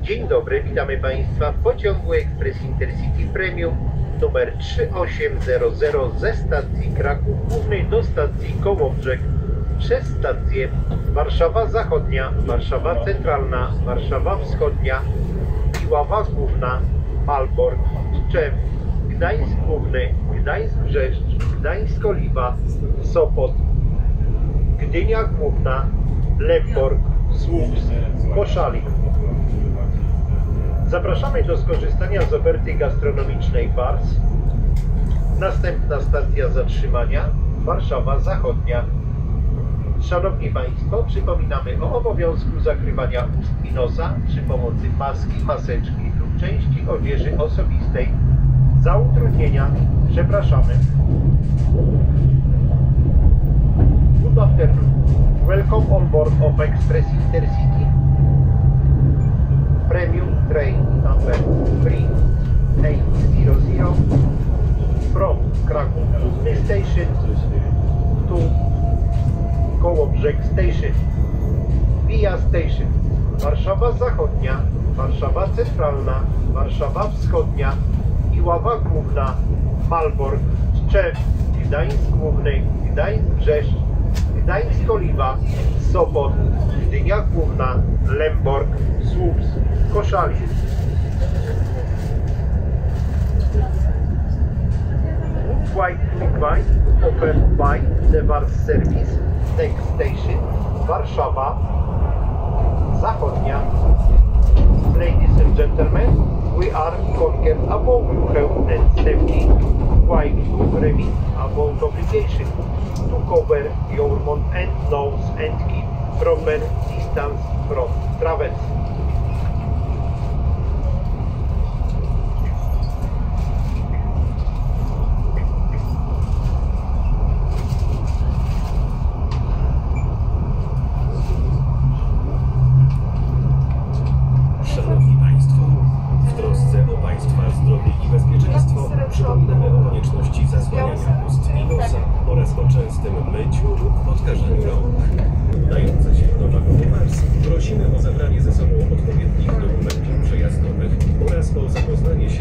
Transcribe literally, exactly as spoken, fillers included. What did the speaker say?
Dzień dobry, witamy Państwa w pociągu Express Intercity Premium numer trzy osiem zero zero ze stacji Kraków Głównej do stacji Kołobrzeg przez stację Warszawa Zachodnia, Warszawa Centralna, Warszawa Wschodnia, Iława Główna, Malbork, Tczew, Gdańsk Główny, Gdańsk Brzeszcz, Gdańsk Oliwa, Sopot, Gdynia Główna, Lemborg, Słupsk, Koszalin. Zapraszamy do skorzystania z oferty gastronomicznej Bars. Następna stacja zatrzymania Warszawa Zachodnia. Szanowni Państwo, przypominamy o obowiązku zakrywania ust i nosa przy pomocy maski, maseczki lub części odzieży osobistej. Za utrudnienia przepraszamy. Good afternoon. Welcome on board of Express Intercity Premium train number three eight zero zero from Kraków Główny Station to Kołobrzeg Station. Via Station Warszawa Zachodnia, Warszawa Centralna, Warszawa Wschodnia, Iława Główna, Malbork, Tczew, Gdańsk Główny, Gdańsk Brzeszcz, Gdańsk Oliwa, Sopot, Gdynia Główna, Lemborg, Słupsk, Koszalin. White White offered by the Vars Service. Next station Warszawa Zachodnia. Ladies and gentlemen, we are conquered above you health and safety, while you remit about obligation to cover your mouth and nose and keep proper distance from travels. Szanowni Państwo, w trosce o Państwa zdrowie i bezpieczeństwo przypominamy o konieczności zasłaniania ust i nosa oraz o częstym myciu lub odkażaniu rąk. Udające się do wagonu Vars prosimy o zabranie ze sobą odpowiednich dokumentów przejazdowych oraz o zapoznanie się